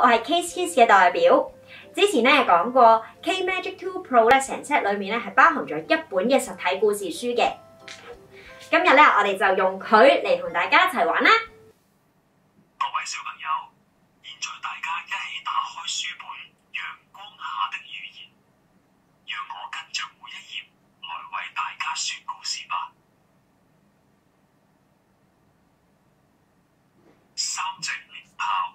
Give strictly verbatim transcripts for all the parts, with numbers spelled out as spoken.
係 KissKiss 嘅代表。之前咧講過 K Magic Two Pro 咧成 set 裏面咧係包含咗一本嘅實體故事書嘅。今日咧我哋就用佢嚟同大家一齊玩啦。 各位小朋友，現在大家一起打開書本《陽光下的語言》，讓我跟着每一頁來為大家說故事吧。三隻獵豹。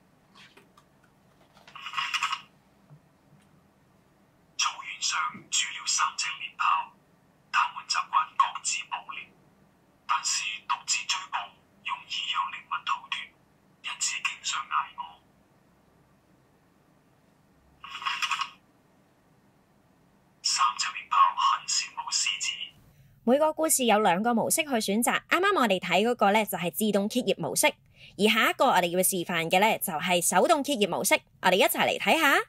草原上住了三隻獵豹，它們習慣各自捕獵，但是獨自追捕容易讓獵物逃脫，因此經常挨餓。三隻獵豹很羨慕獅子。 每個故事有兩個模式去選擇，啱啱我哋睇嗰個咧就係自動揭頁模式，而下一個我哋要示範嘅咧就係手動揭頁模式，我哋一齊嚟睇下。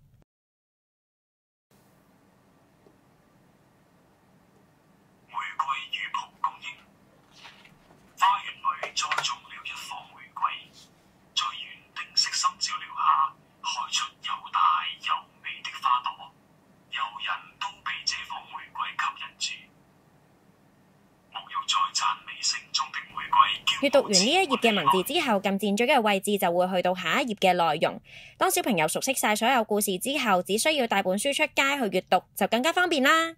玫瑰與蒲公英。花園裏栽種了一棵玫瑰，在園丁悉心照料下，開出又大又美的花朵，遊人都被這棵玫瑰吸引住。沐浴在讚美聲中的玫瑰。 閱讀完呢一頁嘅文字之後，撳箭咀嘅位置就會去到下一頁嘅內容。當小朋友熟悉晒所有故事之後，只需要帶本書出街去閱讀，就更加方便啦。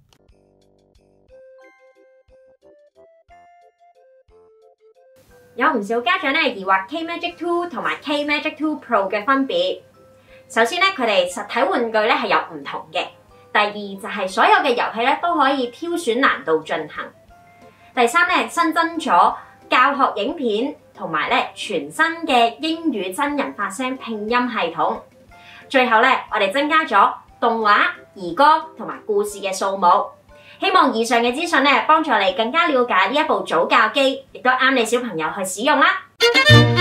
有唔少家長咧疑惑 K Magic Two 同埋 K Magic Two Pro 嘅分別。首先咧，佢哋實體玩具咧係有唔同嘅。第二就係所有嘅遊戲咧都可以挑選難度進行。第三咧，新增咗教學影片同埋咧全新嘅英語真人發聲拼音系統。最後咧，我哋增加咗動畫、兒歌同埋故事嘅數目。希望以上嘅資訊咧幫助你更加了解呢一部早教機，亦都啱你小朋友去使用啦。